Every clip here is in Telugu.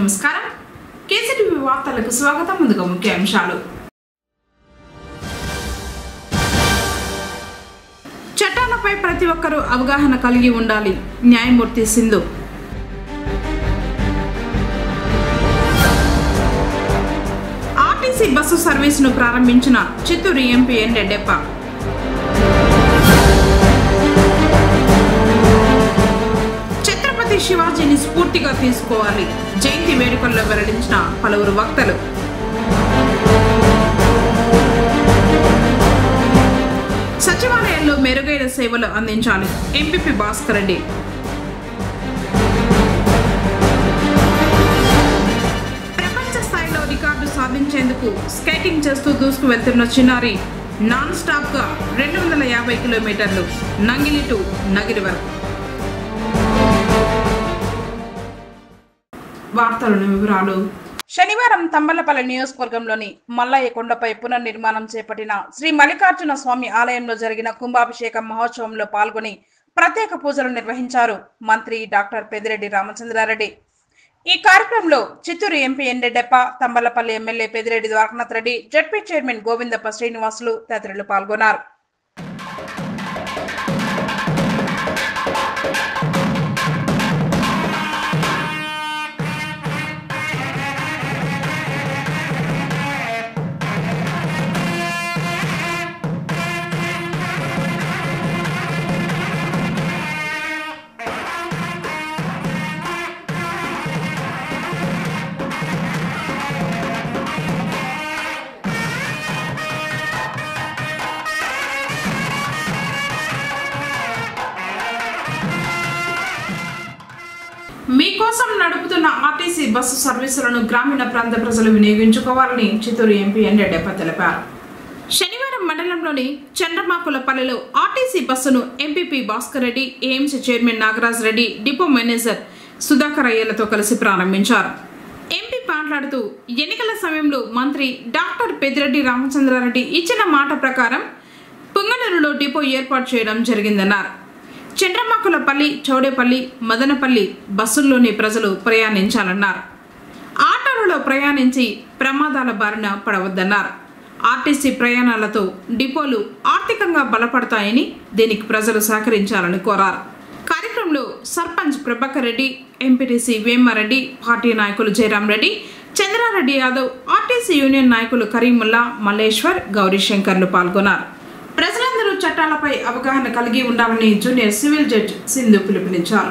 నమస్కారం కేసీటీవీ వార్తలకు స్వాగతం. ముందుగా ముఖ్యాంశాలు. చట్టాలపై ప్రతి ఒక్కరూ అవగాహన కలిగి ఉండాలి. న్యాయమూర్తి సింధు. ఆర్టీసీ బస్సు సర్వీసును ప్రారంభించిన చిత్తూరు ఎంపీ ఎన్ రెడ్డప్ప. ఛత్రపతి శివాజీని స్ఫూర్తిగా తీసుకోవాలి. జయంతి వేడుకల్లో వెల్లడించిన పలువురు వక్తలు. సచివాలయాల్లో మెరుగైన సేవలు అందించాలి. ఎంపీపీ భాస్కర్ రెడ్డి. ప్రపంచ స్థాయిలో రికార్డు సాధించేందుకు స్కేటింగ్ చేస్తూ దూసుకు వెళ్తున్న చిన్నారి నాన్ స్టాప్ గా 250 కిలోమీటర్లు నంగిలి టు నగిరి వరకు. వార్తలను వివరాలు. శనివారం తంబలపల్లి నియోజకవర్గంలోని మల్లయ్య కొండపై పునర్నిర్మాణం చేపట్టిన శ్రీ మల్లికార్జున స్వామి ఆలయంలో జరిగిన కుంభాభిషేక మహోత్సవంలో పాల్గొని ప్రత్యేక పూజలు నిర్వహించారు మంత్రి డాక్టర్ పెద్దిరెడ్డి రామచంద్రారెడ్డి. ఈ కార్యక్రమంలో Chittoor MP N Reddappa, Thamballapalle MLA Peddireddy Dwarakanath Reddy, ZP chairman Govindappa Srinivasulu తదితరులు పాల్గొన్నారు. మీకోసం నడుపుతున్న ఆర్టీసీ బస్సు సర్వీసులను గ్రామీణ ప్రాంత ప్రజలు వినియోగించుకోవాలని చిత్తూరు ఎంపీ ఎన్ రెడ్డప్ప తెలిపారు. శనివారం మండలంలోని చంద్రమాకులపల్లిలో ఆర్టీసీ బస్సును MPP Bhaskar Reddy, AMC chairman Nagaraj Reddy, depot manager Sudhakar అయ్యలతో కలిసి ప్రారంభించారు. ఎంపీ మాట్లాడుతూ ఎన్నికల సమయంలో మంత్రి డాక్టర్ పెద్దిరెడ్డి రామచంద్రారెడ్డి ఇచ్చిన మాట ప్రకారం పుంగనూరులో డిపో ఏర్పాటు చేయడం జరిగిందన్నారు. చంద్రమాకులపల్లి, చౌడేపల్లి, మదనపల్లి బస్సుల్లోని ప్రజలు ప్రయాణించాలన్నారు. ఆటోలలో ప్రయాణించి ప్రమాదాల బారిన పడవద్దన్నారు. ఆర్టీసీ ప్రయాణాలతో డిపోలు ఆర్థికంగా బలపడతాయని, దీనికి ప్రజలు సహకరించాలని కోరారు. కార్యక్రమంలో సర్పంచ్ ప్రభాకర్ రెడ్డి, ఎంపీటీసీ వేమారెడ్డి, పార్టీ నాయకులు జయరాం రెడ్డి, చంద్రారెడ్డి యాదవ్, ఆర్టీసీ యూనియన్ నాయకులు కరీముల్లా, మల్లేశ్వర్, గౌరీశంకర్లు పాల్గొన్నారు. ప్రజలందరూ చట్టాలపై అవగాహన కలిగి ఉండాలని జూనియర్ సివిల్ జడ్జి సింధు పిలుపునిచ్చారు.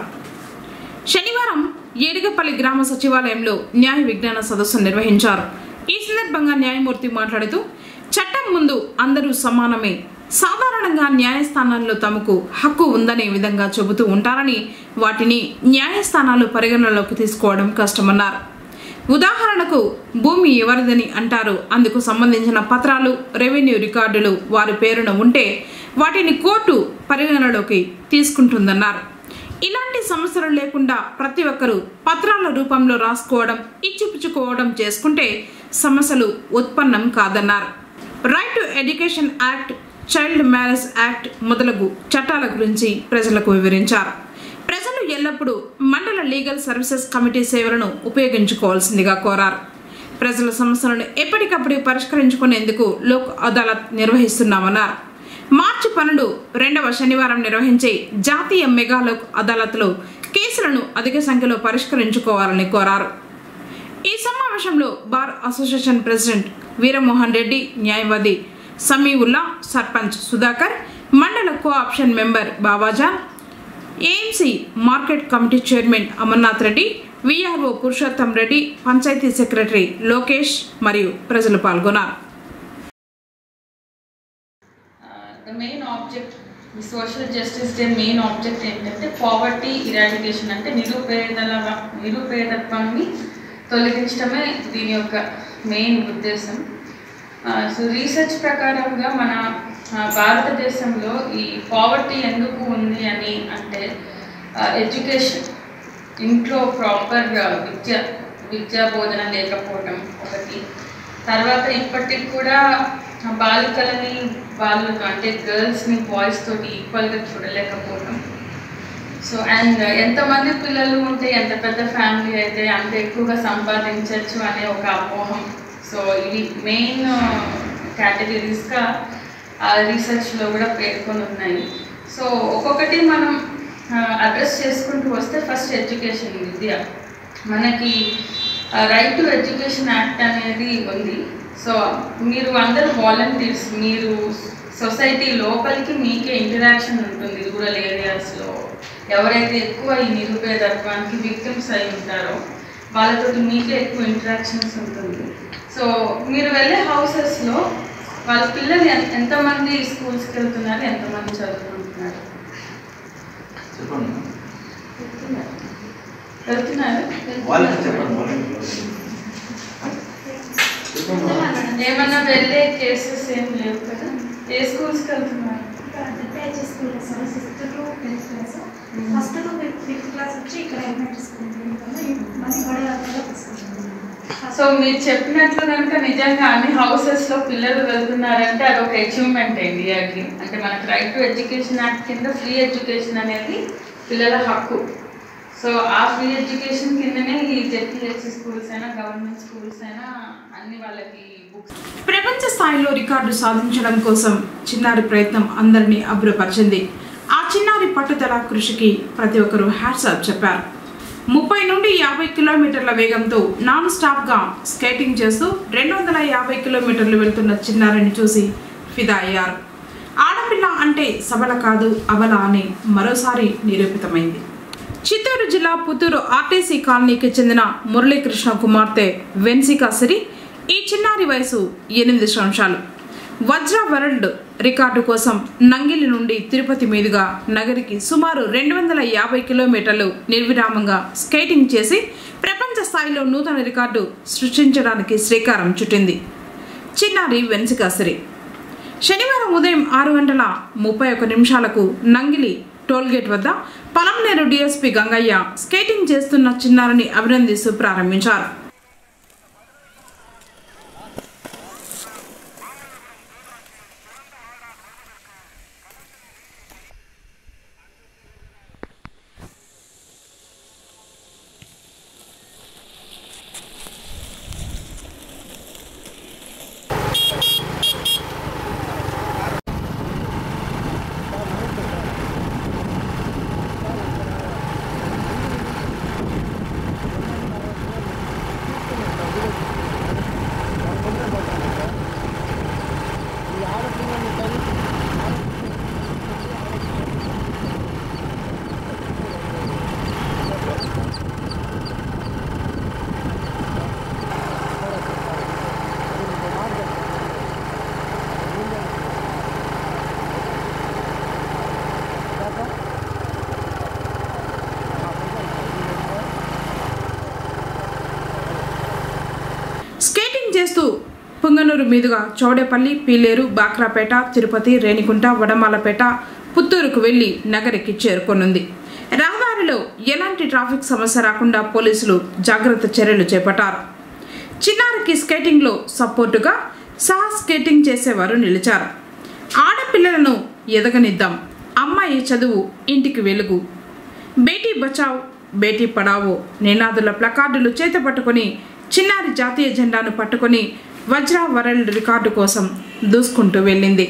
శనివారం ఏడుగపల్లి గ్రామ సచివాలయంలో న్యాయ విజ్ఞాన సదస్సు నిర్వహించారు. ఈ సందర్భంగా న్యాయమూర్తి మాట్లాడుతూ చట్టం ముందు అందరూ సమానమే, సాధారణంగా న్యాయస్థానాల్లో తమకు హక్కు ఉందనే విధంగా చెబుతూ ఉంటారని, వాటిని న్యాయస్థానాలు పరిగణనలోకి తీసుకోవడం కష్టమన్నారు. ఉదాహరణకు భూమి ఎవరిదని అంటారు, అందుకు సంబంధించిన పత్రాలు, రెవెన్యూ రికార్డులు వారి పేరున ఉంటే వాటిని కోర్టు పరిగణనలోకి తీసుకుంటుందన్నారు. ఇలాంటి సమస్యలు లేకుండా ప్రతి ఒక్కరూ పత్రాల రూపంలో రాసుకోవడం, ఇచ్చిపుచ్చుకోవడం చేసుకుంటే సమస్యలు ఉత్పన్నం కాదన్నారు. Right to education act, child marriage act మొదలగు చట్టాల గురించి ప్రజలకు వివరించారు. ప్రజలు ఎల్లప్పుడూ మండల లీగల్ సర్వీసెస్ కమిటీ సేవలను ఉపయోగించుకోవాల్సిందిగా కోరారు. ప్రజల సమస్యలను ఎప్పటికప్పుడు పరిష్కరించుకునేందుకు లోక్ అదాలత్ నిర్వహిస్తున్నామన్నారు. మార్చి 12 రెండవ శనివారం నిర్వహించే జాతీయ మెగా లోక్ అదాలత్లో కేసులను అధిక సంఖ్యలో పరిష్కరించుకోవాలని కోరారు. ఈ సమావేశంలో bar association president Veeramohan Reddy, న్యాయవాది Samiulla, sarpanch Sudhakar, mandal co-option member Babajan, AMC market committee chairman Amarnath Reddy, VRO Purushottam Reddy, panchayat secretary Lokesh మరియు ప్రజలు పాల్గొన్నారు. ఈ social justice day main object ఏంటంటే పావర్టీ ఇరాడికేషన్, అంటే నిరుపేదత్వాన్ని తొలగించడమే దీని యొక్క మెయిన్ ఉద్దేశం. సో రీసెర్చ్ ప్రకారంగా మన భారతదేశంలో ఈ పావర్టీ ఎందుకు ఉంది అని అంటే ఎడ్యుకేషన్, ఇంట్లో ప్రాపర్ విద్యా బోధన లేకపోవడం ఒకటి. తర్వాత ఇప్పటికి కూడా బాలికలని వాళ్ళు అంటే గర్ల్స్ని బాయ్స్ తోటి ఈక్వల్గా చూడలేకపోవడం. సో అండ్ ఎంతమంది పిల్లలు ఉంటే ఎంత పెద్ద ఫ్యామిలీ అయితే అంత ఎక్కువగా సంపాదించవచ్చు అనే ఒక అపోహం. సో ఇవి మెయిన్ కేటగిరీస్గా రీసెర్చ్లో కూడా పేర్కొని ఉన్నాయి. సో ఒక్కొక్కటి మనం అడ్రస్ చేసుకుంటూ వస్తే ఫస్ట్ ఎడ్యుకేషన్, విద్య. మనకి రైట్ టు ఎడ్యుకేషన్ యాక్ట్ అనేది ఉంది. సో మీరు అందరూ వాలంటీర్స్, మీరు సొసైటీ లోపలికి మీకే ఇంటరాక్షన్ ఉంటుంది. రూరల్ ఏరియాస్లో ఎవరైతే ఎక్కువ ఈ నిరుపేదత్వానికి విక్టిమ్స్ అయి ఉంటారో వాళ్ళతో మీకే ఎక్కువ ఇంటరాక్షన్స్ ఉంటుంది. సో మీరు వెళ్ళే హౌసెస్లో వాళ్ళ పిల్లలు ఎంతమంది స్కూల్స్కి వెళ్తున్నారు, ఎంతమంది చదువుకుంటున్నారు? ఏమన్నా వెళ్ళే కేసెస్ ఏం లేవు కదా? ఏ స్కూల్స్కి వెళ్తున్నారు? సో మీరు చెప్పినట్లు కనుక నిజంగా అన్ని హౌసెస్లో పిల్లలు వెళ్తున్నారంటే అదొక అచీవ్మెంట్ ఇండియాకి. అంటే మనకు రైట్ టు ఎడ్యుకేషన్ యాక్ట్ కింద ఫ్రీ ఎడ్యుకేషన్ అనేది పిల్లల హక్కు. సో ఆ ఫ్రీ ఎడ్యుకేషన్ కిందనే ఈ జెడ్పీహెచ్సి స్కూల్స్ అయినా గవర్నమెంట్ స్కూల్స్ అయినా అన్ని వాళ్ళకి బుక్స్. ప్రపంచ స్థాయిలో రికార్డు సాధించడం కోసం చిన్నారి ప్రయత్నం అందరినీ అబ్బురపరిచింది. ఆ చిన్నారి పట్టుదల కృషికి ప్రతి ఒక్కరూ హ్యాట్స్ ఆఫ్ చెప్పారు. 30 నుండి 50 కిలోమీటర్ల వేగంతో నాన్ స్టాప్గా స్కేటింగ్ చేస్తూ 250 కిలోమీటర్లు వెళ్తున్న చిన్నారిని చూసి ఫిదా అయ్యారు. ఆడపిల్ల అంటే సబల కాదు అబల అని మరోసారి నిరూపితమైంది. చిత్తూరు జిల్లా పుత్తూరు ఆర్టీసీ కాలనీకి చెందిన మురళీకృష్ణ కుమార్తె వెన్సికా సిరి. ఈ చిన్నారి వయసు 8 సంవత్సరాలు. వజ్ర వరల్డ్ రికార్డు కోసం నంగిలి నుండి తిరుపతి మీదుగా నగరికి సుమారు 250 కిలోమీటర్లు నిర్విరామంగా స్కేటింగ్ చేసి ప్రపంచ స్థాయిలో నూతన రికార్డు సృష్టించడానికి శ్రీకారం చుట్టింది చిన్నారి వెన్సికా సిరి. శనివారం ఉదయం 6:31 నంగిలి టోల్గేట్ వద్ద పలంనేరు డిఎస్పీ గంగయ్య స్కేటింగ్ చేస్తున్న చిన్నారిని అభినందిస్తూ ప్రారంభించారు. చేస్తూ పుంగనూరు మీదుగా చౌడేపల్లి, పీలేరు, బాక్రాపేట, తిరుపతి, రేణిగుంట, వడమాలపేట, పుత్తూరుకు వెళ్లి నగరికి చేరుకోనుంది. రహదారిలో ఎలాంటి ట్రాఫిక్ సమస్య రాకుండా పోలీసులు జాగ్రత్త చర్యలు చేపట్టారు. చిన్నారికి స్కేటింగ్లో సపోర్టుగా సహా స్కేటింగ్ చేసేవారు నిలిచారు. ఆడపిల్లలను ఎదగనిద్దాం, అమ్మాయి చదువు ఇంటికి వెలుగు, బేటీ బచావ్ బేటీ పడావో నినాదుల ప్లకార్డులు చేతపట్టుకుని చిన్నారి జాతీయ జెండాను పట్టుకుని వజ్ర వరల్డ్ రికార్డు కోసం దూసుకుంటూ వెళ్ళింది.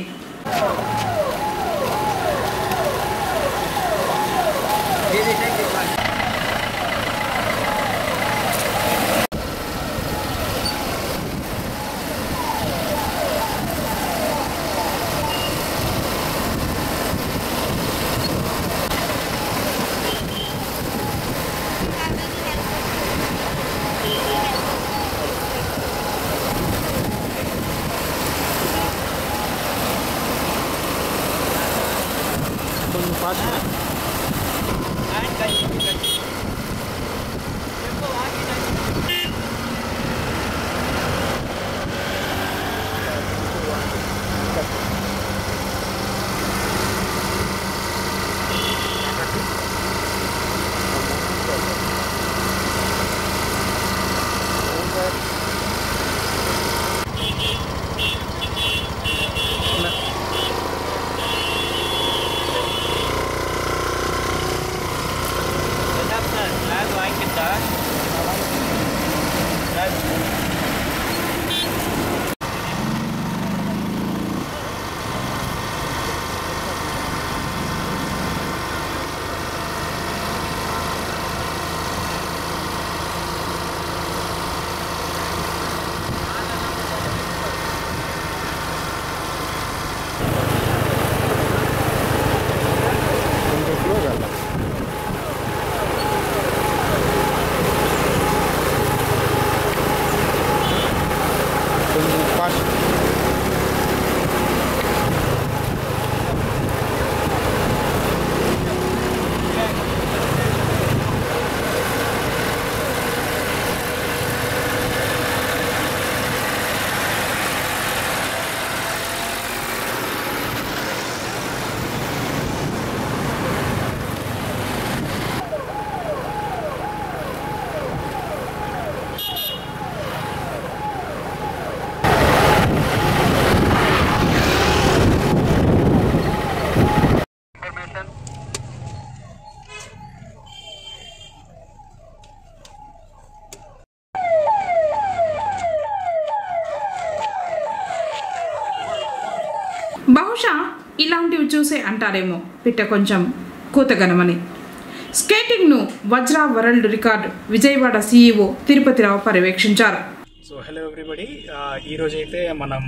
చూసే అంటారేమో పిట్ట కొంచెం కూతగనమని. స్కేటింగ్ను Vajra world record Vijayawada CEO Tirupatirao పర్యవేక్షించారు. సో హలో ఎవ్రీబడి, ఈరోజు అయితే మనం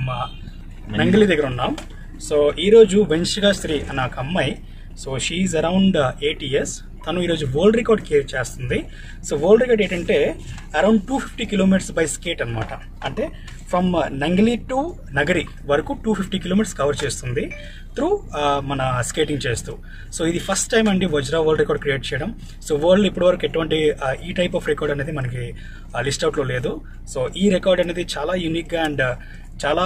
నంగిలి దగ్గర ఉన్నాం. సో ఈరోజు వెన్షిగా శ్రీ అన్న ఒక అమ్మాయి, సో షీఈ్ అరౌండ్ 8 years. తను ఈరోజు వరల్డ్ రికార్డ్ క్రియేట్ చేస్తుంది. సో వరల్డ్ రికార్డ్ ఏంటంటే అరౌండ్ 250 kilometers బై స్కేట్ అనమాట. అంటే ఫ్రమ్ నంగిలి టు నగరి వరకు 250 kilometers కవర్ చేస్తుంది త్రూ మన స్కేటింగ్ చేస్తూ. సో ఇది ఫస్ట్ టైం అండి వజ్రా వరల్డ్ రికార్డ్ క్రియేట్ చేయడం. సో వరల్డ్ ఇప్పటివరకు ఎటువంటి ఈ టైప్ ఆఫ్ రికార్డ్ అనేది మనకి లిస్ట్ అవుట్లో లేదు. సో ఈ రికార్డ్ అనేది చాలా యూనిక్గా అండ్ చాలా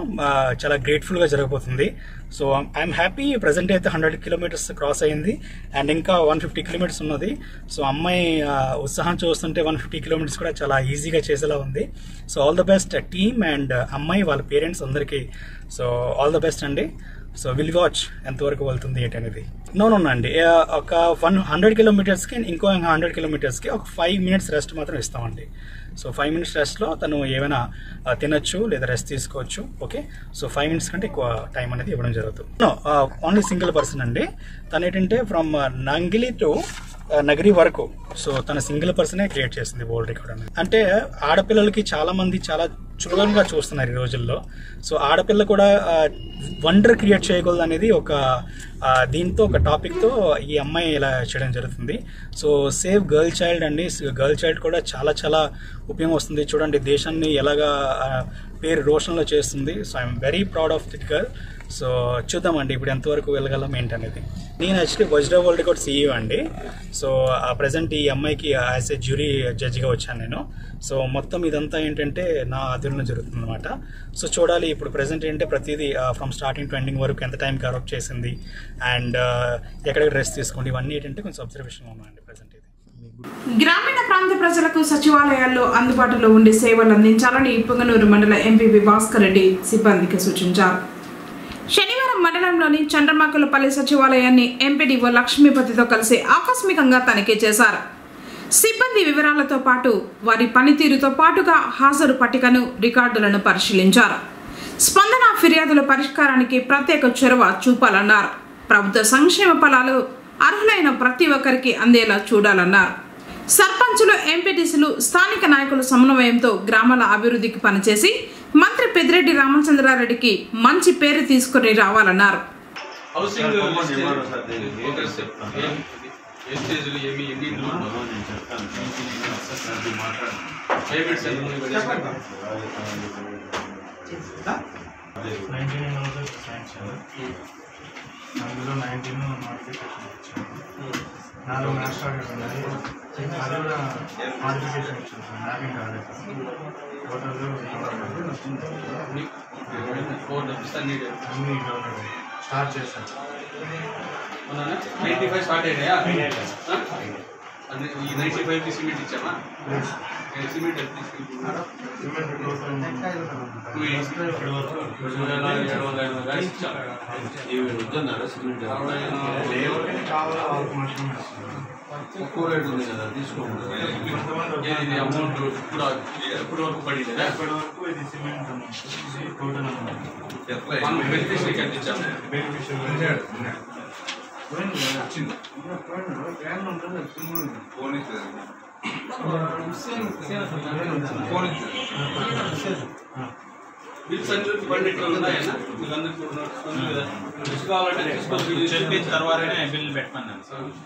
చాలా గ్రేట్ఫుల్గా జరగబోతుంది. So I'm happy. ప్రజెంట్ అయితే 100 kilometers క్రాస్ అయ్యింది అండ్ ఇంకా 150 kilometers ఉన్నది. సో అమ్మాయి ఉత్సాహం చూస్తుంటే 150 kilometers కూడా చాలా ఈజీగా చేసేలా ఉంది. So all the best team and అమ్మాయి వాళ్ళ పేరెంట్స్ అందరికీ. సో ఆల్ ద బెస్ట్ అండి. సో విల్ వాచ్ ఎంతవరకు వెళ్తుంది ఏంటనేది. నో అండి, ఒక 100 kilometersకి ఇంకో 100 kilometersకి ఒక 5 minutes రెస్ట్ మాత్రం ఇస్తామండి. సో 5 minutes రెస్ట్లో తను ఏమైనా తినొచ్చు లేదా రెస్ట్ తీసుకోవచ్చు. ఓకే, సో 5 minutes కంటే ఎక్కువ టైం అనేది ఇవ్వడం జరుగుతుంది. ఓన్లీ సింగిల్ పర్సన్ అండి. తను ఏంటంటే ఫ్రమ్ నంగిలి టు నగరి వరకు సో తన సింగిల్ పర్సనే క్రియేట్ చేసింది వరల్డ్ రికార్డ్ అనేది. అంటే ఆడపిల్లలకి చాలా మంది చాలా చులకనగా చూస్తున్నారు ఈ రోజుల్లో. సో ఆడపిల్ల కూడా వండర్ క్రియేట్ చేయగలదు అనేది ఒక దీంతో ఒక టాపిక్తో ఈ అమ్మాయి ఇలా చేయడం జరుగుతుంది. సో సేవ్ గర్ల్ చైల్డ్ అండి. గర్ల్ చైల్డ్ కూడా చాలా చాలా ఉపయోగం వస్తుంది. చూడండి దేశాన్ని ఎలాగా పేరు రోషన్లో చేస్తుంది. So I'm very proud of that girl. So చూద్దామండి ఇప్పుడు ఎంతవరకు వెళ్ళగలం ఏంటనేది. నేను actually Vajra world record CEO అండి. సో ప్రజెంట్ ఈ అమ్మాయికి యాజ్ ఏ జ్యూరీ జడ్జిగా వచ్చాను నేను. సో మొత్తం ఇదంతా ఏంటంటే నా అధీనంలో జరుగుతుంది అనమాట. సో చూడాలి ఇప్పుడు ప్రజెంట్ ఏంటంటే ప్రతిదీ ఫ్రమ్ స్టార్టింగ్ టు ఎండింగ్ వరకు ఎంత టైం కవర్ చేసింది అండ్ ఎక్కడెక్కడ రెస్ట్ తీసుకోండి ఇవన్నీ ఏంటంటే కొంచెం అబ్జర్వేషన్లో ఉన్నాయండి ప్రజెంట్. ఇది గ్రామీణ ప్రాంత ప్రజలకు సచివాలయాల్లో అందుబాటులో ఉండి సేవలు అందించాలని పుంగనూరు మండల MPP భాస్కర్ రెడ్డి సిబ్బందికి సూచించారు. శనివారం మండలంలోని చంద్రమాకులపల్లి సచివాలయాన్ని ఎంపీడీఓ లక్ష్మీపతితో కలిసి ఆకస్మికంగా తనిఖీ చేశారు. సిబ్బంది వివరాలతో పాటు వారి పనితీరుతో పాటుగా హాజరు పట్టికను రికార్డులను పరిశీలించారు. స్పందన ఫిర్యాదుల పరిష్కారానికి ప్రత్యేక చొరవ చూపాలన్నారు. ప్రభుత్వ సంక్షేమ ఫలాలు అర్హులైన ప్రతి ఒక్కరికి అందేలా చూడాలన్నారు. సర్పంచులు, ఎంపీటీసీలు, స్థానిక నాయకుల సమన్వయంతో గ్రామాల అభివృద్ధికి పనిచేసి మంత్రి పెద్దిరెడ్డి రామచంద్రారెడ్డికి మంచి పేరు తీసుకుని రావాలన్నారు. అందులో 19 నోటిఫికేషన్ ఇచ్చాను. 4 మ్యాథ్స్ టార్గెట్స్ ఉన్నాయి. అది కూడా నోటిఫికేషన్ ఇచ్చాను సార్. మ్యాపింగ్ కాలేదు టోటల్ అన్ని స్టార్ట్ చేశాను. 95 స్టార్ట్ అయినాయా? ఈ 95కి సిమెంట్ ఇచ్చామా? సిమెంట్ ఎక్కువ రేట్ ఉంది కదా, తీసుకోండి. అమౌంట్ ఇప్పుడు వరకు పడింది. ఇప్పటి వరకు ఇది సిమెంట్ టోటల్ బెనిఫిషియరీ ఎంత ఇచ్చాము? బెనిఫిషియరీ బిల్స్ అన్ని పండిట్ ఉన్నాయన్నా వీళ్ళందరికీ కావాలంటే చెప్పిన తర్వాతనే బిల్లు పెట్టమన్నాను.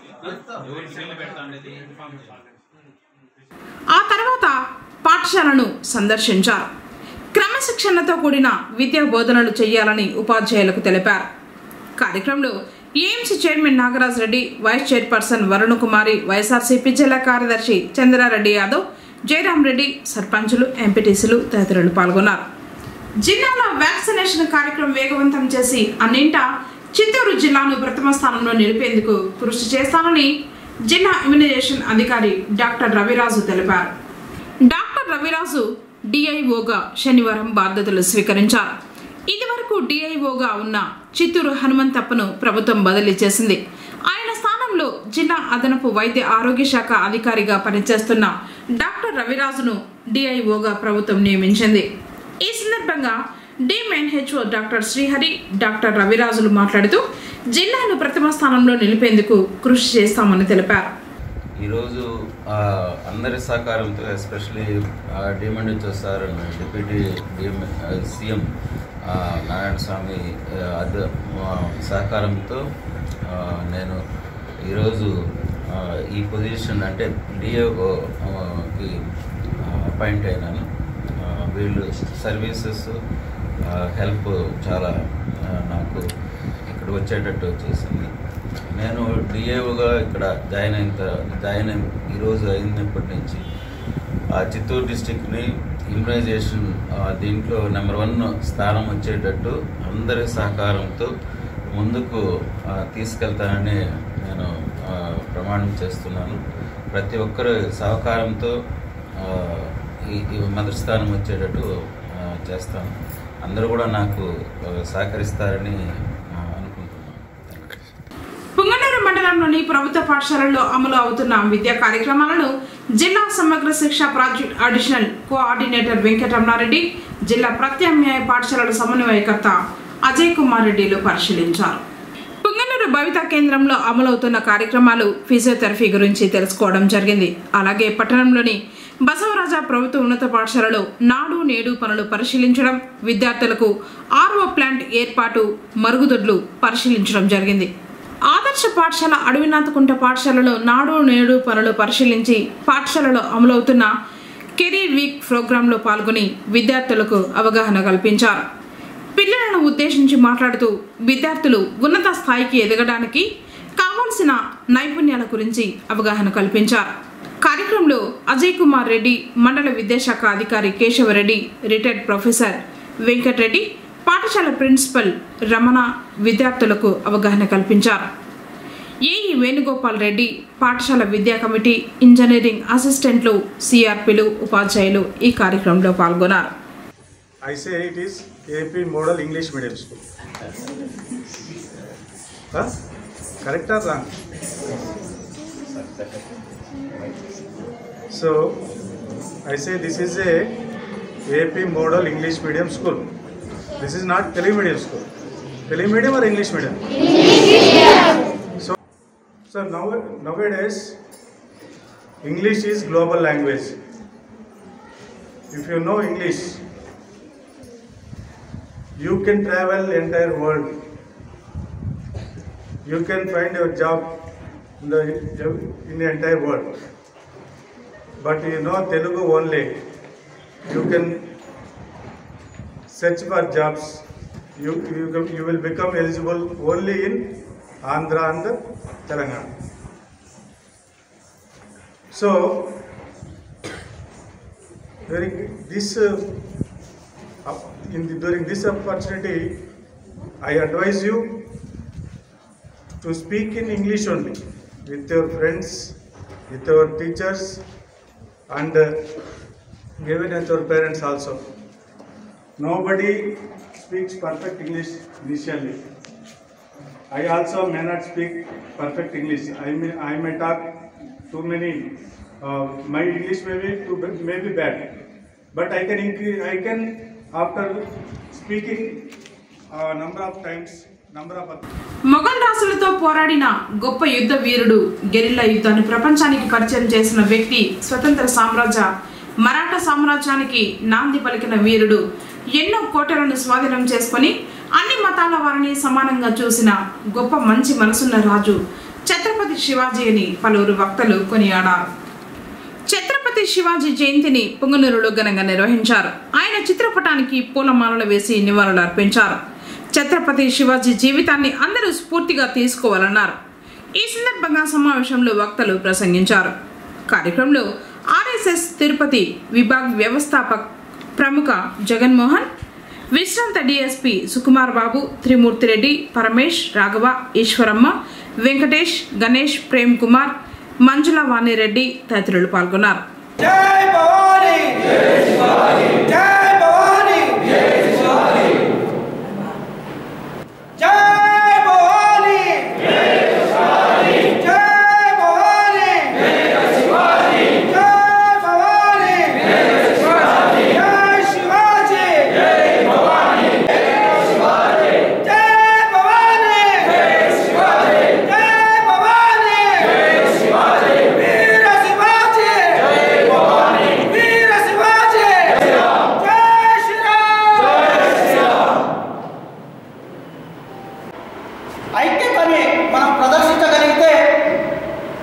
ఆ తర్వాత పాఠశాలను సందర్శించారు. క్రమశిక్షణతో కూడిన విద్యా బోధనలు చేయాలని ఉపాధ్యాయులకు తెలిపారు. కార్యక్రమంలో AMC chairman Nagaraj Reddy, vice chairperson Varunakumari, YSRCP జిల్లా కార్యదర్శి చంద్రారెడ్డి యాదవ్, జయరాం రెడ్డి, సర్పంచులు, ఎంపీటీసీలు తదితరులు పాల్గొన్నారు. జిల్లాలో వ్యాక్సినేషన్ కార్యక్రమం వేగవంతం చేసి అన్నింటా చిత్తూరు జిల్లాను ప్రథమ స్థానంలో నిలిపేందుకు కృషి చేస్తానని జిల్లా ఇమ్యునైజేషన్ అధికారి డాక్టర్ రవిరాజు తెలిపారు. డాక్టర్ రవిరాజు డిఐఓగా శనివారం బాధ్యతలు స్వీకరించారు. ఇదివరకు డిఐఓగా ఉన్న చిత్తూరు హనుమంతప్పను ప్రభుత్వం బదిలీ చేసింది. ఆయన స్థానంలో జిల్లా అదనపు వైద్య ఆరోగ్య శాఖ అధికారిగా పనిచేస్తున్న డాక్టర్ రవిరాజును డిఐఓగా ప్రభుత్వం నియమించింది. ఈ సందర్భంగా DMNHO డాక్టర్ శ్రీహరి, డాక్టర్ రవిరాజులు మాట్లాడుతూ జిల్లాను ప్రథమ స్థానంలో నిలిపేందుకు కృషి చేస్తామని తెలిపారు. ఈరోజు అందరి సహకారంతో especially DMNHO sir deputy CM Narayana Swamy సహకారంతో నేను ఈరోజు ఈ పొజిషన్ అంటే డిఏఓకి అపాయింట్ అయినాను. వీళ్ళు సర్వీసెస్ హెల్ప్ చాలా నాకు ఇక్కడ వచ్చేటట్టు చేసింది. నేను డిఏఓగా ఇక్కడ జాయిన్ ఈరోజు అయినప్పటి నుంచి చిత్తూరు డిస్టిక్ని ఇమ్యునైజేషన్ దీంట్లో నెంబర్ 1 స్థానం వచ్చేటట్టు అందరి సహకారంతో ముందుకు తీసుకెళ్తానని నేను ప్రమాణం చేస్తున్నాను. ప్రతి ఒక్కరి సహకారంతో ఈ మొదటి స్థానం వచ్చేటట్టు చేస్తాను. అందరూ కూడా నాకు సహకరిస్తారని పుంగనూరు మండలంలోని ప్రభుత్వ పాఠశాలల్లో అమలు అవుతున్న విద్యా కార్యక్రమాలను జిల్లా సమగ్ర శిక్ష ప్రాజెక్ట్ అడిషనల్ కోఆర్డినేటర్ వెంకటరమణారెడ్డి, జిల్లా ప్రత్యామ్నాయ పాఠశాలల సమన్వయకర్త అజయ్ కుమార్ రెడ్డిలు పరిశీలించారు. పుంగనూరు భవిత కేంద్రంలో అమలవుతున్న కార్యక్రమాలు ఫిజియోథెరపీ గురించి తెలుసుకోవడం జరిగింది. అలాగే పట్టణంలోని బసవరాజ ప్రభుత్వ ఉన్నత పాఠశాలలో నాడు నేడు పనులు పరిశీలించడం, విద్యార్థులకు ఆర్ఓ ప్లాంట్ ఏర్పాటు, మరుగుదొడ్లు పరిశీలించడం జరిగింది. ఆదర్శ పాఠశాల అడవినాథకుంట పాఠశాలలో నాడు నేడు పనులు పరిశీలించి పాఠశాలలో అమలవుతున్న కెరీర్ వీక్ ప్రోగ్రాంలో పాల్గొని విద్యార్థులకు అవగాహన కల్పించారు. పిల్లలను ఉద్దేశించి మాట్లాడుతూ విద్యార్థులు ఉన్నత స్థాయికి ఎదగడానికి కావాల్సిన నైపుణ్యాల గురించి అవగాహన కల్పించారు. కార్యక్రమంలో అజయ్ కుమార్ రెడ్డి, మండల విద్యాశాఖ అధికారి కేశవరెడ్డి, రిటైర్డ్ ప్రొఫెసర్ వెంకటరెడ్డి, పాఠశాల ప్రిన్సిపల్ రమణ విద్యార్థులకు అవగాహన కల్పించారు. ఏఈ వేణుగోపాల్ రెడ్డి, పాఠశాల విద్యా కమిటీ, ఇంజనీరింగ్ అసిస్టెంట్లు, సిఆర్పిలు, ఉపాధ్యాయులు ఈ కార్యక్రమంలో పాల్గొన్నారు. I say it is AP Model English Medium School. Correct or wrong? So I say this is a AP Model English Medium School. This is not Telugu medium school. Telugu medium or English medium? English medium. So nowadays English is global language. If you know English, you can travel entire world. You can find your job in the entire world. But you know Telugu only. You can search for jobs. You will become eligible only in Andhra and Telangana. So during this opportunity, I advise you to speak in English only with your friends, with your teachers, and even with your parents also. Nobody speaks perfect English initially. I also may not speak perfect English. I may talk too many. My English may be bad, but I can after speaking number of times. Mughal రాసులతో పోరాడిన గొప్ప యుద్ధ వీరుడు, గెరిల్లా యుద్ధాన్ని ప్రపంచానికి పరిచయం చేసిన వ్యక్తి, స్వతంత్ర సామ్రాజ్య మరాఠా సామ్రాజ్యానికి నాంది పలికిన వీరుడు, ఎన్నో కోటలను స్వాధీనం చేసుకుని అన్ని మతాల వారిని సమానంగా చూసిన గొప్ప మంచి మనసున్న రాజు ఛత్రపతి శివాజీ అని పలువురు వక్తలు కొనియాడారు. ఛత్రపతి శివాజీ జయంతిని పుంగనూరులో ఘనంగా నిర్వహించారు. ఆయన చిత్రపటానికి పూలమాలలు వేసి నివాళులు అర్పించారు. ఛత్రపతి శివాజీ జీవితాన్ని అందరూ స్ఫూర్తిగా తీసుకోవాలన్నారు. ఈ సందర్భంగా సమావేశంలో వక్తలు ప్రసంగించారు. కార్యక్రమంలో ఆర్ఎస్ఎస్ తిరుపతి విభాగ్ వ్యవస్థాపక ప్రముఖ జగన్మోహన్, విశ్రాంత డిఎస్పి సుకుమార్ బాబు, త్రిమూర్తిరెడ్డి, పరమేష్, రాఘవ, ఈశ్వరమ్మ, వెంకటేష్, గణేష్, ప్రేమ్ కుమార్, మంజుల వాణిరెడ్డి తదితరులు పాల్గొన్నారు.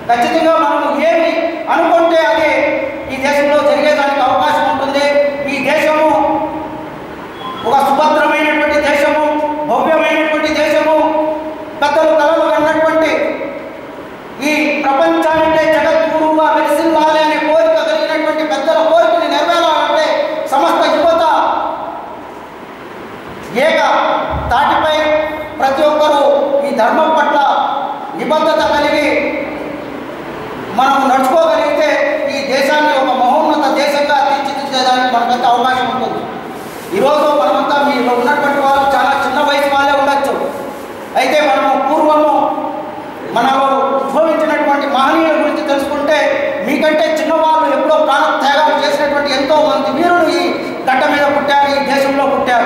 ఖచ్చితంగా మనం ఏమి అనుకుంటే అది ఈ దేశంలో జరిగేదానికి అవకాశం ఉంటుంది. ఈ దేశము ఒక సుభద్రమైనటువంటి దేశము, భవ్యమైనటువంటి దేశము, పెద్దలు కలలు కన్నటువంటి ఈ ప్రపంచానికే జగద్గురువుగా వెలిసిల్లాలి అనే కోరిక కలిగినటువంటి పెద్దల కోరికని నెరవేరాలంటే సమస్త యువత ఏక తాటిపై ప్రతి ఒక్కరూ ఈ ధర్మం పట్ల నిబద్ధత కలిగి మనం నడుచుకోగలిగితే ఈ దేశాన్ని ఒక మహోన్నత దేశంగా తీర్చిదిద్దేదానికి మనకంత అవకాశం ఉంటుంది. ఈరోజు మనమంతా మీలో ఉన్నటువంటి వాళ్ళు చాలా చిన్న వయసు వాళ్ళే ఉండొచ్చు. అయితే మనము పూర్వము మనలో ఉద్భవించినటువంటి మహనీయుల గురించి తెలుసుకుంటే మీకంటే చిన్నవాళ్ళు ఎప్పుడో ప్రాణత్యాగాలు చేసినటువంటి ఎంతో మంది వీరులు ఈ గడ్డ మీద పుట్టారు, ఈ దేశంలో పుట్టారు.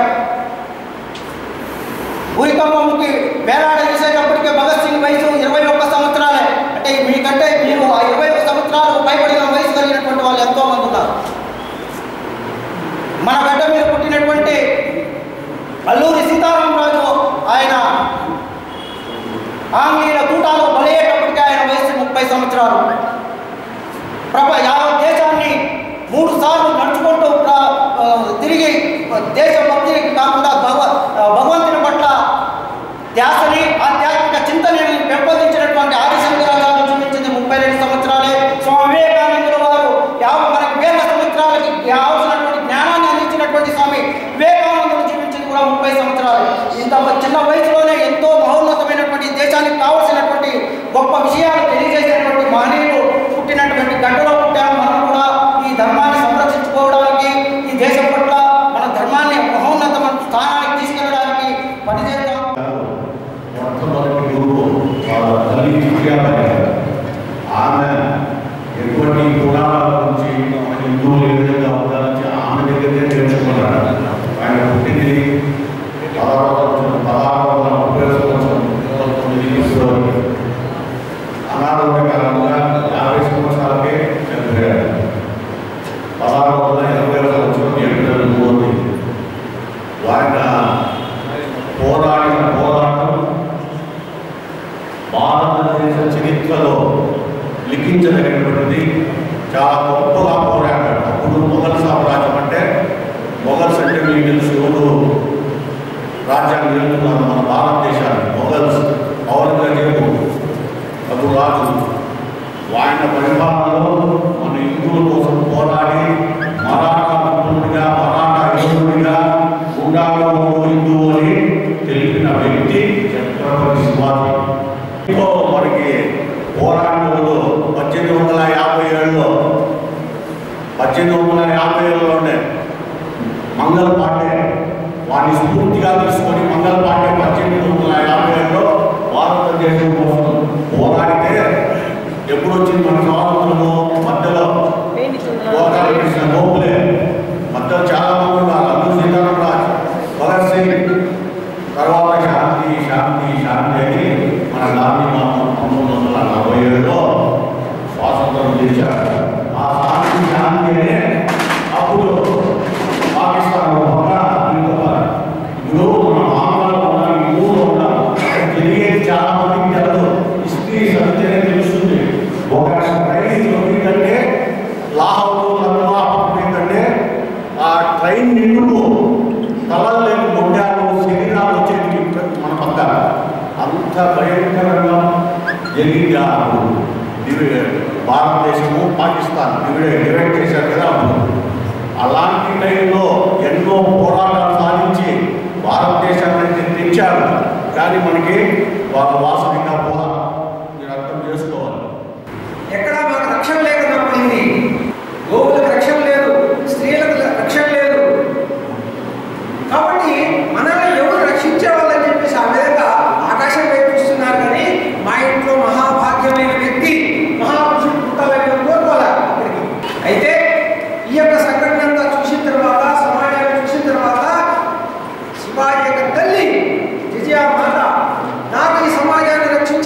ఉరికంబముకి వేలాడేసేటప్పటికే భగత్ సింగ్ వయసు 21 సంవత్సరాలే. అంటే మీకంటే మీరు ఆ 21 సంవత్సరాలకు పైబడిన వయసు కలిగినటువంటి వాళ్ళు ఎంతో మంది ఉన్నారు. మన గడ్డ మీద పుట్టినటువంటి అల్లూరి సీతారామరాజు ఆయన ఆంగ్లేయుల తూటాలు బలయ్యేటప్పటికీ ఆయన వయసు 30 సంవత్సరాలు. యావత్ దేశాన్ని 3 సార్లు నడుచుకుంటూ తిరిగి దేశభక్తికి కాకుండా భగవంతుని పట్ల ధ్యాసని ఆధ్యాత్మిక చింతనని పెంపొందించినటువంటి ఆదిశంకరాచార్యులు చూపించింది 32 సంవత్సరాలే. స్వామి వివేకానందుల వారు మనకి 1000 సంవత్సరాలకి కావాల్సినటువంటి జ్ఞానాన్ని అందించినటువంటి స్వామి వివేకానందులు చూపించింది కూడా 30 సంవత్సరాలు. ఇంత చిన్న వయసులోనే ఎంతో మహోన్నతమైనటువంటి దేశానికి కావాల్సినటువంటి గొప్ప విషయాలు తెలియజేసినటువంటి మహనీయులు పుట్టినటువంటి గడ్డలో పుట్టాము. మనం కూడా ఈ ధర్మాన్ని సంరక్షించుకోవడానికి, ఈ దేశం పట్ల మన ధర్మాన్ని మహోన్నతమైన స్థానానికి తీసుకెళ్ళడానికి పనిచేద్దాం. ఆమె ఎటువంటి పురాణాల గురించి హిందువులు ఏ విధంగా ఉండాలని ఆమె దగ్గరే నేర్చుకున్నాడు. ఆయన పుట్టింది 1639 అనారోగ్యకరంగా 50 సంవత్సరాలకే చనిపోయాడు. 1680 సంవత్సరం ఏప్రిల్ 3 ఆయన పోరాడిన పోరాటం భారతదేశ చరిత్రలో లిఖించదగినటువంటిది. చాలా గొప్పగా పోరాడాడు. అప్పుడు మొఘల్ సామ్రాజ్యం అంటే మొఘల్స్ అంటే మీకు తెలుసు, ఎవరు రాజ్యాన్ని వెళ్తున్నారు మన భారతదేశాన్ని. మొఘల్స్ ఔరంగజేబు అప్పుడు రాజు. ఆయన పరిపాలనలో మన హిందువుల కోసం పోరాడి మరాఠా మిత్రుడిగా, మరాఠా యోధుడిగా ఉండాలో హిందువు అని తెలిపిన వ్యక్తి ఛత్రపతి శివాజీ. మనకి పోరాటంలో 1857లోనే మంగళ పాండే వారిని స్ఫూర్తిగా తీసుకొని మంగళ పాండే 1857లో భారతదేశం కోసం పోరాడితే ఎప్పుడు వచ్చింది మన స్వాతంత్రము? మధ్యలో గోపాలకృష్ణ గోఖలే, మధ్యలో చాలా మంది ఉన్నారు. అల్లూరి సీతారామరాజు, భగత్ సింగ్, తర్వాత శాంతి శాంతి శాంతి అని మన గాంధీ మాత్రం 1947లో స్వాతంత్రం చేశారు. ఆ శాంతి శాంతి అనే అప్పుడు పాకిస్తాన్ ఇప్పుడు మన ఆంధ్రలో ఉన్న ఈ ఊళ్ళో ఉన్నాం. తెలియదు, చాలా మందికి తెలదు. హిస్టరీ సత్యనే తెలుస్తుంది. ఒక ట్రైన్ దొరికిందంటే లాహోర్ ఏంటంటే ఆ ట్రైన్ నిండుకు తలలు లేని మొండాలు శరీరాలు వచ్చేది మన పక్కన. అంత భయంకరంగా జరిగింది. భారతదేశము పాకిస్తాన్ డివైడ్ చేశారు కదా. అలాంటి టైంలో ఎన్నో పోరాటాలు సాధించి భారతదేశాన్ని తెచ్చారు. కానీ మనకి వాళ్ళ వాసనగా మీరు అర్థం చేసుకోవాలి. ఎక్కడ మనకు రక్షణ లేకుండా పోయింది. గోవులకు రక్షణ లేదు, స్త్రీలకు రక్షణ లేదు. కాబట్టి మనల్ని ఎవరు రక్షించే వాళ్ళని చెప్పేసి ఆ విధంగా ఆకాశం వైపు చూస్తున్నారు. కానీ మా ఇంట్లో మహాభాగ్యమైన వ్యక్తి, మహాపురుషుడు పుట్టాలని కోరుకోవాలి అక్కడికి. అయితే ఈ యొక్క సంఘటన అంతా చూసిన తర్వాత, సమాజాన్ని చూసిన తర్వాత, శివాజీ యొక్క తల్లి విజయ మాత నాకు ఈ సమాజాన్ని రక్షించాలి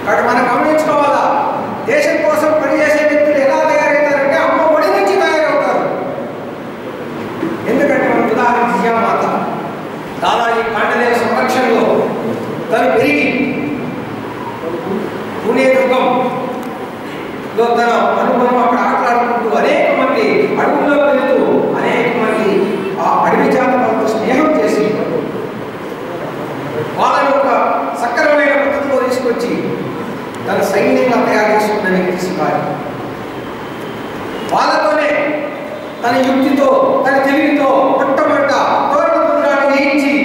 కాబట్టి మనం గమనించుకోవాలా, దేశం కోసం పనిచేసే వ్యక్తులు ఎలా తయారవుతారంటే అమ్మ ఒడి నుంచి తయారవుతారు. ఎందుకంటే మన ఉదాహరణ జియామాత దాదాజీ కాండదేవ సంరక్షణలో తను పెరిగి పూణే దుర్గంలో తన అనుభవం అక్కడ ఆటలాడుకుంటూ అనేక మంది అడవుల్లో వెళుతూ అనేక మంది ఆ అడవి జాతులతో స్నేహం చేసి వాళ్ళని ఒక సక్రమమైన పద్ధతిలో తీసుకొచ్చి తన సైన్యంగా తయారు చేసుకున్న వ్యక్తి శివాజీ. వాళ్ళతోనే తన యుక్తితో తన తెలివితో మొట్టమొదట తోరణ దుర్గాన్ని జయించి,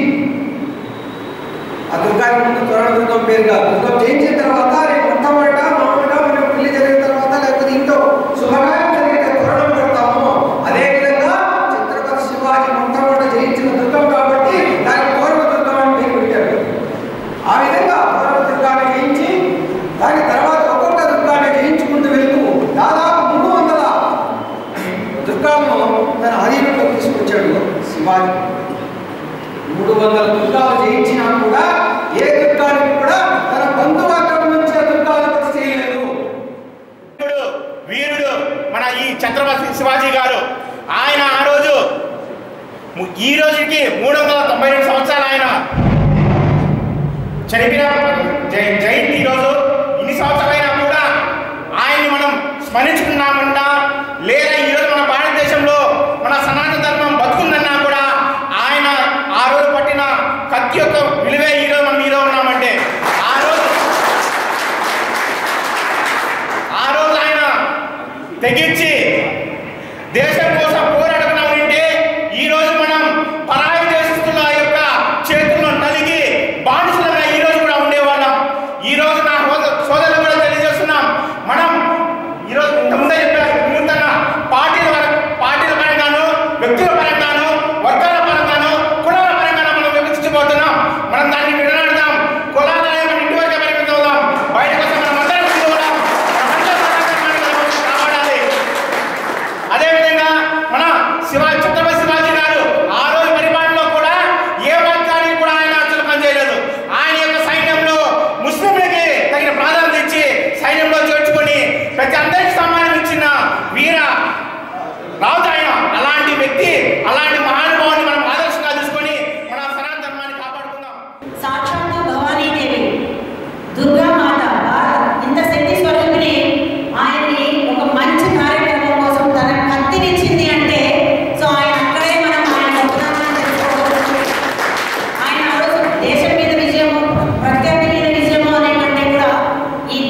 ఆ దుర్గానికి ముందు తోరణ దుర్గం పేరు కాదు, దుర్గం జయించిన తర్వాత మొట్టమొదట మామూలుగా మనం పెళ్లి జరిగిన తర్వాత లేకపోతే ఇంట్లో శుభకార్యం జరిగితే తోరణం పెడతాము. అదేవిధంగా ఛత్రపతి శివాజీ మొట్టమొదట జయించిన దుర్గం కాబట్టి దానికి తోరణ దుర్గం అని పేరు పెట్టాడు. ఆ విధంగా తోరణ దుర్గాన్ని జయించి దాని తర్వాత ఒక్కొక్క దుర్గాన్ని జయించుకుంటూ వెళ్తూ దాదాపు 300 దుర్గాలను తన అధీనంలో తీసుకొచ్చాడు శివాజీ. 300 దుర్గాలు జయించినా కూడా ఏ దుర్గానికి కూడా తన బంధువర్గం నుంచి ఆ దుర్గాధిపతి చేయలేదు. వీరుడు మన ఈ ఛత్రపతి శివాజీ గారు, ఆయన ఆ రోజు ఈ రోజుకి 392 సంవత్సరాలు ఆయన చనిపోయిన జయంతి. ఈరోజు ఇన్ని సంవత్సరాలైనా కూడా ఆయన్ని మనం స్మరించుకున్నామన్నా లేదా ఈరోజు మన భారతదేశంలో మన సనాతన ధర్మం బతుకుందన్నా కూడా ఆయన ఆ రోజు పట్టిన కత్తి యొక్క విలువే ఈరోజు మనం ఈరోజు ఉన్నామంటే ఆ రోజు ఆయన తెగించి దేశం కోసం పోరాడుతున్నాం అంటే ఈ రోజు మనం పరాయి దేశస్తుల యొక్క చేతుల్లో నలిగి బానిసలుగా ఈ రోజు కూడా ఉండేవాళ్ళం. ఈ రోజు నా సోదరులు కూడా తెలియజేస్తున్నాం, మనం ఈరోజు ఇంతకుముందే చెప్పారు, ముందున్న పార్టీల పరంగాను వ్యక్తుల పరంగాను వర్గాల పరంగాను కులాల పరంగాను మనం విభజించబోతున్నాం. మనం దాన్ని విడనాడదాం. కులాలనే మన ఇంటి వరకే పరిమితం అవుదాం. బయటకు వస్తే మనం అందరం కాపాడాలి. అదేవిధంగా మన ఛత్రపతి శివాజీ గారు ఆ రోజు పరిపాలనలో కూడా ఏ వర్గానికి కూడా ఆయన అసలు పనిచేయలేదు. ఆయన యొక్క సైన్యంలో ముస్లింలకి తగిన ప్రాధాన్యత ఇచ్చి సైన్యంలో చేర్చుకొని ప్రతి అందరికి సమానం ఇచ్చిన వీర రాజు ఆయన. అలాంటి వ్యక్తి, అలాంటి మహానుభావుని మనం ఆదర్శంగా తీసుకొని మన సనాతన ధర్మాన్ని కాపాడుకుందాం. సాక్షాత్తు భవానీదేవి దుర్గామాత ఇంత శక్తి స్వరూపిణి ఆయన్ని ఒక మంచి కార్యక్రమం కోసం తన కత్తినిచ్చింది అంటే సో ఆయన అక్కడే మనం ఆయన గొప్పతనాన్ని తెలుసుకోవచ్చు. ఆయన ఆ రోజు దేశం మీద విజయము, ప్రత్యర్థి మీద విజయము అనేకంటే కూడా ఈ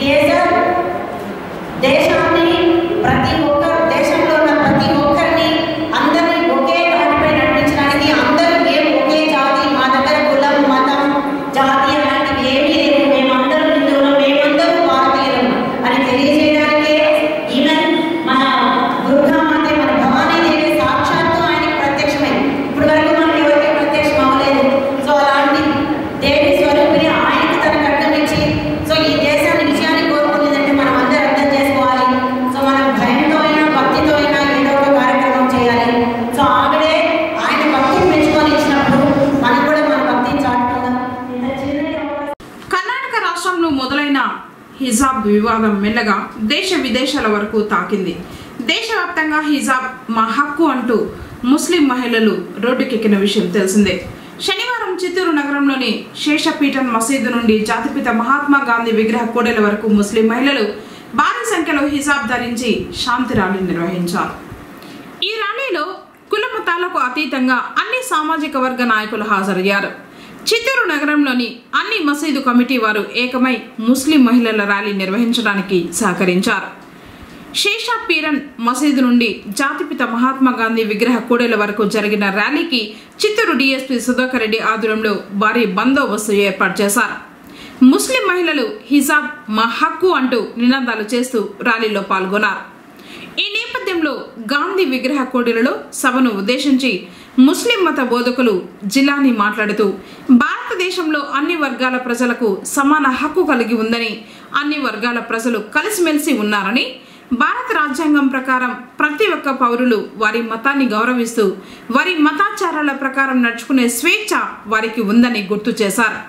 దేశాన్ని ప్రతి ఒక్క దేశంలో ఉన్న ప్రతి ఒక్కరిని అందరినీ ఒకే దాటిపై నడిపించడానికి అందరూ మేము ఒకే జాతి, మా దగ్గర కులం మతం జాతి అలాంటివి ఏమీ లేవు, మేమందరం హిందువులు, మేమందరూ భారతీయులు అని తెలియజేయడానికే ఈవెన్ మన దుర్గామాత, మన భవానీదేవి సాక్షాత్తు ఆయనకి ప్రత్యక్షమైంది. ఇప్పుడు వరకు మనకి ఎవరికి ప్రత్యక్షం అవ్వలేదు. సో అలాంటి దేవి స్వరూపిణి ఆయనకి తన కట్టం ఇచ్చి సో ఈ దేశాన్ని విజయాన్ని కోరుకునేదంటే మనం అందరూ అర్థం చేసుకోవాలి. సో మనం భయంతో అయినా భక్తితో అయినా ఏదో ఒక కార్యక్రమం చేయాలి. సో ఆవిడే ఆయన భక్తిని పెంచుకొని ఇచ్చినప్పుడు మనం కూడా మన భక్తిని చాటుకుందాం. కర్ణాటక రాష్ట్రంలో మొదలైన హిజాబ్ వివాదం మెల్లగా దేశ విదేశాల వరకు తాకింది. దేశవ్యాప్తంగా హిజాబ్ మా హక్కు అంటూ ముస్లిం మహిళలు రోడ్డుకెక్కిన విషయం తెలిసిందే. శనివారం చిత్తూరు నగరంలోని శేషపీఠన్ మసీదు నుండి జాతిపిత మహాత్మా గాంధీ విగ్రహ కూడలి వరకు ముస్లిం మహిళలు భారీ సంఖ్యలో హిజాబ్ ధరించి శాంతి ర్యాలీ నిర్వహించారు. ఈ ర్యాలీలో కుల మతాలకు అతీతంగా అన్ని సామాజిక వర్గ నాయకులు హాజరయ్యారు. చిత్తూరు నగరంలోని అన్ని మసీదు కమిటీ వారు ఏకమై ముస్లిం మహిళల ర్యాలీ నిర్వహించడానికి సహకరించారు. శేషాపీరన్ మసీదు నుండి జాతిపిత మహాత్మా గాంధీ విగ్రహ కూడలి వరకు జరిగిన ర్యాలీకి చిత్తూరు డీఎస్పీ సుధాకర్ రెడ్డి ఆధ్వర్యంలో భారీ బందోబస్తు ఏర్పాటు చేశారు. ముస్లిం మహిళలు హిజాబ్ మా హక్కు అంటూ నినాదాలు చేస్తూ ర్యాలీలో పాల్గొన్నారు. ఈ నేపథ్యంలో గాంధీ విగ్రహ కూడలిలో సభను ఉద్దేశించి ముస్లిం మత బోధకులు జిలానీ మాట్లాడుతూ భారతదేశంలో అన్ని వర్గాల ప్రజలకు సమాన హక్కు కలిగి ఉందని, అన్ని వర్గాల ప్రజలు కలిసిమెలిసి ఉన్నారని, భారత రాజ్యాంగం ప్రకారం ప్రతి ఒక్క పౌరులు వారి మతాన్ని గౌరవిస్తూ వారి మతాచారాల ప్రకారం నడుచుకునే స్వేచ్ఛ వారికి ఉందని గుర్తు చేశారు.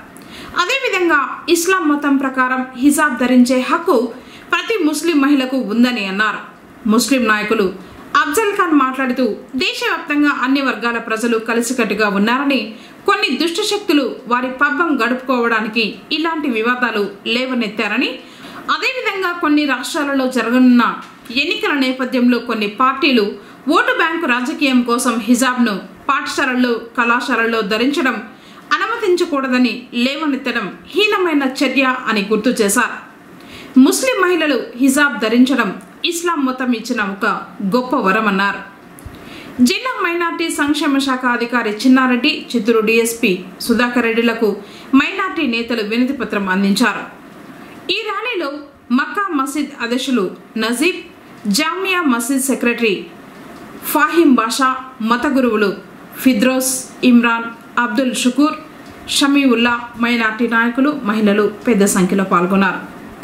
అదేవిధంగా ఇస్లాం మతం ప్రకారం హిజాబ్ ధరించే హక్కు ప్రతి ముస్లిం మహిళకు ఉందని అన్నారు. ముస్లిం నాయకులు అఫ్జల్ ఖాన్ మాట్లాడుతూ దేశవ్యాప్తంగా అన్ని వర్గాల ప్రజలు కలిసికట్టుగా ఉన్నారని, కొన్ని దుష్టశక్తులు వారి పబ్బం గడుపుకోవడానికి ఇలాంటి వివాదాలు లేవనెత్తారని, అదేవిధంగా కొన్ని రాష్ట్రాలలో జరగనున్న ఎన్నికల నేపథ్యంలో కొన్ని పార్టీలు ఓటు బ్యాంకు రాజకీయం కోసం హిజాబ్ను పాఠశాలల్లో కళాశాలల్లో ధరించడం అనుమతించకూడదని లేవనెత్తడం హీనమైన చర్య అని గుర్తు చేశారు. ముస్లిం మహిళలు హిజాబ్ ధరించడం ఇస్లాం మతం ఇచ్చిన ఒక గొప్ప వరమన్నారు. జిల్లా మైనార్టీ సంక్షేమ శాఖ అధికారి చిన్నారెడ్డి, చిత్తూరు డీఎస్పీ సుధాకర్ రెడ్డిలకు మైనార్టీ నేతలు వినతి పత్రం అందించారు. ఈ ర్యాలీలో మక్కా మసీద్ అధ్యక్షులు నజీబ్, జామియా మసీద్ సెక్రటరీ ఫాహిం బాషా, మత గురువులు ఫిద్రోస్, ఇమ్రాన్, అబ్దుల్ షుకూర్, షమీవుల్లా, మైనార్టీ నాయకులు, మహిళలు పెద్ద సంఖ్యలో పాల్గొన్నారు.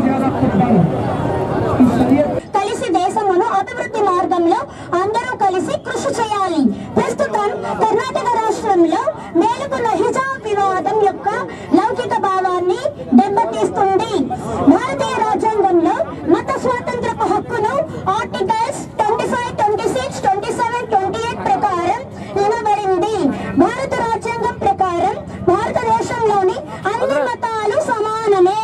కలిసి దేశమును అభివృద్ధి మార్గంలో అందరూ కలిసి కృషి చేయాలి. ప్రస్తుతం కర్ణాటక రాష్ట్రంలో మేలుకున్న హిజాబ్ వివాదం యొక్క లౌకిక భావాన్ని దెబ్బతీస్తుంది. భారతీయ రాజ్యాంగంలో మత స్వాతంత్రపు హక్కును ఆర్టికల్స్ 25, 26, 27, 28 ప్రకారం ఇవ్వబడింది. భారత రాజ్యాంగం ప్రకారం భారతదేశంలోని అన్ని మతాలు సమానమే.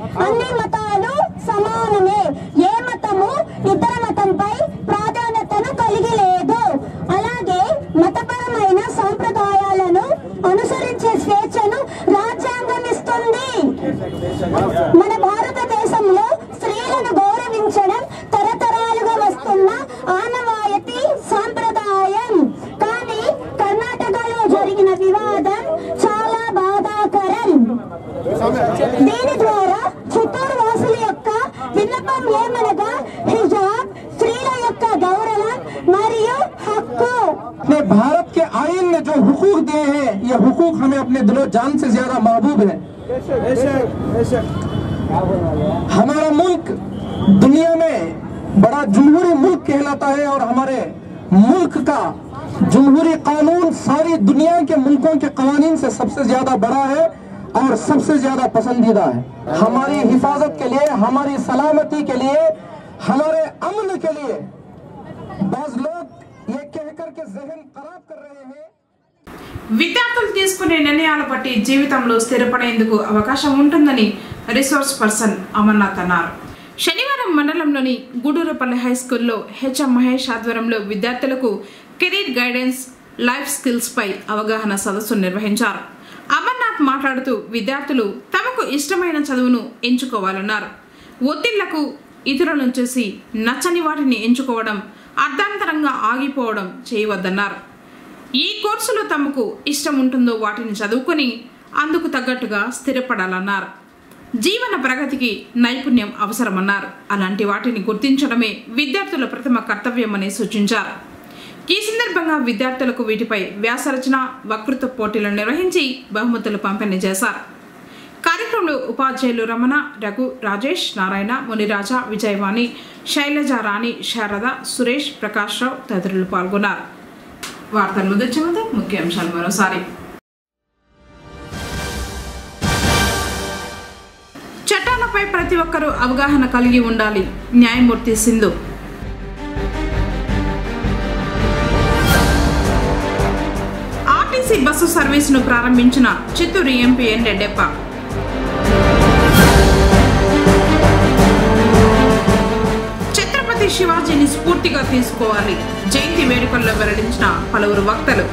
ఏ మతము ఇతర మతంపై ప్రాధాన్యతను కలిగి లేదు. అలాగే మతపరమైన సంప్రదాయాలను అనుసరించే స్వేచ్ఛను రాజ్యాంగం ఇస్తుంది. మన భారతదేశంలో స్త్రీలను గౌరవించడం తరతరాలుగా వస్తున్న ఆనవాయితీ సాంప్రదాయం. కానీ కర్ణాటకలో జరిగిన వివాదం చాలా బాధాకరం. దీని ద్వారా చిత్తూరు వాసుల యొక్క విన్నపం ఏమనగా హిజాబ్ స్త్రీల యొక్క గౌరవం మరియు హక్కు. अपने भारत के आईन ने जो हुकूक दिए हैं, ये हुकूक हमें अपने दिलो जान से ज्यादा महबूब है. हमारा मुल्क दुनिया में बड़ा जमहूरी मुल्क कहलाता है और हमारे मुल्क का जमहूरी कानून सारी दुनिया के मुल्कों के कानून से सबसे ज्यादा बड़ा है और सबसे ज्यादा पसंदीदा है. हमारी हिफाजत के लिए, हमारी सलामती के लिए, हमारे अमन के लिए बाज़ लोग ये कहकर के ज़हन खराब कर रहे हैं. విద్యార్థులు తీసుకునే నిర్ణయాల బట్టి జీవితంలో స్థిరపడేందుకు అవకాశం ఉంటుందని రిసోర్స్ పర్సన్ అమర్నాథ్ అన్నారు. శనివారం మండలంలోని గూడూరుపల్లి హై స్కూల్లో హెచ్ఎం మహేష్ ఆధ్వర్యంలో విద్యార్థులకు కెరీర్ గైడెన్స్, లైఫ్ స్కిల్స్ పై అవగాహన సదస్సు నిర్వహించారు. అమర్నాథ్ మాట్లాడుతూ విద్యార్థులు తమకు ఇష్టమైన చదువును ఎంచుకోవాలన్నారు. ఒత్తిళ్లకు ఇతరులను చూసి నచ్చని వాటిని ఎంచుకోవడం, అర్ధాంతరంగా ఆగిపోవడం చేయవద్దన్నారు. ఈ కోర్సులో తమకు ఇష్టం ఉంటుందో వాటిని చదువుకొని అందుకు తగ్గట్టుగా స్థిరపడాలన్నారు. జీవన ప్రగతికి నైపుణ్యం అవసరమన్నారు. అలాంటి వాటిని గుర్తించడమే విద్యార్థుల ప్రథమ కర్తవ్యమని సూచించారు. ఈ సందర్భంగా విద్యార్థులకు వీటిపై వ్యాసరచన, వక్తృత్వ పోటీలను నిర్వహించి బహుమతులు పంపిణీ చేశారు. కార్యక్రమంలో ఉపాధ్యాయులు రమణ, రఘు, రాజేష్, నారాయణ, మునిరాజా, విజయవాణి, శైలజ, రాణి, శారద, సురేష్, ప్రకాష్ రావు తదితరులు పాల్గొన్నారు. వార్తలు ముగించే ముందు ముఖ్యాంశాలు మరోసారి. చట్టాలపై ప్రతి ఒక్కరూ అవగాహన కలిగి ఉండాలి. న్యాయమూర్తి సింధు. ఆర్టీసీ బస్సు సర్వీసును ప్రారంభించిన చిత్తూరు ఎంపీ ఎన్ రెడ్డప్ప. ఛత్రపతి శివాజీని స్ఫూర్తిగా తీసుకోవాలి. జయంతి వేడుకల్లో వెల్లడించిన పలువురు వక్తలు.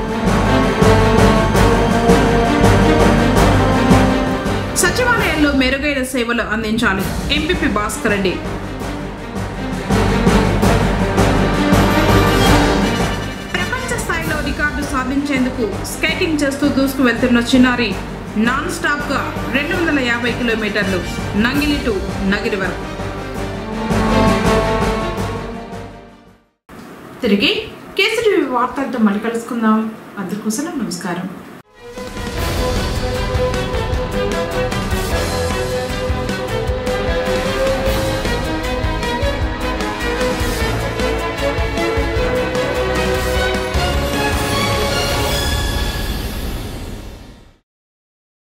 సచివాలయంలో మెరుగైన సేవలు అందించాలి. ఎంపీపీ భాస్కర్ రెడ్డి. ప్రపంచ స్థాయిలో రికార్డు సాధించేందుకు స్కేటింగ్ చేస్తూ దూసుకు వెళ్తున్న చిన్నారి నాన్ స్టాప్ గా 250 కిలోమీటర్లు నంగిలి టు నగిరి వరకు. తిరిగి కేసీటీవీ వార్తలతో మళ్ళీ కలుసుకుందాం. అందరికోసం నమస్కారం.